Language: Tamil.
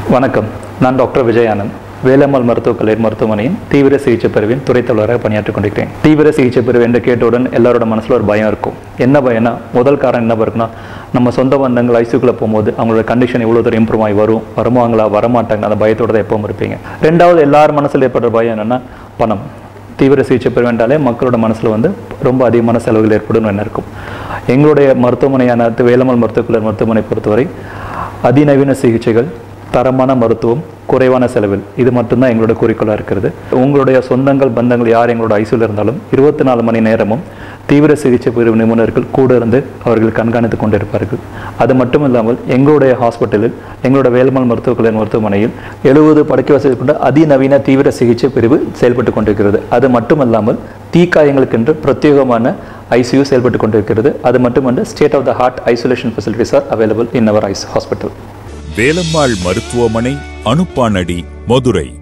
வணக்கம். நான் டாக்டர் விஜய் ஆனந்த். வேலம்மாள் மருத்துவக் கல்லூரி மருத்துவமனையின் தீவிர சிகிச்சை பிரிவின் துறை தலைவராக பணியாற்றிக் கொண்டிருக்கிறேன். தீவிர சிகிச்சை பிரிவு என்று கேட்டவுடன் எல்லாரோட மனசில் ஒரு பயம் இருக்கும். என்ன பயம்னா, முதல் காரணம் என்ன இருக்குன்னா, நம்ம சொந்த பந்தங்கள் ஐசியூக்குள்ளே போகும்போது அவங்களோட கண்டிஷன் இவ்வளோ தூரம் இம்ப்ரூவ் ஆகி வருவாங்களா வரமாட்டாங்க, அந்த பயத்தோட தான் எப்பவும் இருப்பீங்க. ரெண்டாவது, எல்லார் மனசில் ஏற்படுற பயம் என்னென்னா பணம். தீவிர சிகிச்சை பிரிவு என்றாலே மக்களோட மனசில் ரொம்ப அதிகமான செலவுகள் ஏற்படும் என்ன இருக்கும். எங்களுடைய மருத்துவமனையான வேலம்மாள் மருத்துவக் கல்லூரி மருத்துவமனை பொறுத்தவரை அதிநவீன சிகிச்சைகள், தரமான மருத்துவம், குறைவான செலவில், இது மட்டும்தான் எங்களோட குறிக்கோளாக இருக்கிறது. உங்களுடைய சொந்தங்கள் பந்தங்கள் யார் எங்களோட ஐசியூவில் இருந்தாலும் 24 மணி நேரமும் தீவிர சிகிச்சை பிரிவு நிபுணர்கள் கூட இருந்து அவர்கள் கண்காணித்து கொண்டிருப்பார்கள். அது மட்டும் இல்லாமல் எங்களுடைய ஹாஸ்பிட்டலில், எங்களோட வேலம்மாள் மருத்துவக் கல்லூரி மருத்துவமனையில் 70 படுக்கை வசதி கொண்ட அதிநவீன தீவிர சிகிச்சை பிரிவு செயல்பட்டு கொண்டிருக்கிறது. அது மட்டுமல்லாமல் தீக்காயங்களுக்கென்று பிரத்யேகமான ஐசியூ செயல்பட்டு கொண்டிருக்கிறது. அது மட்டுமல்ல, state of the art isolation facilities are available in our hospital. Velammal மருத்துவமனை, அனுப்பானடி, மதுரை.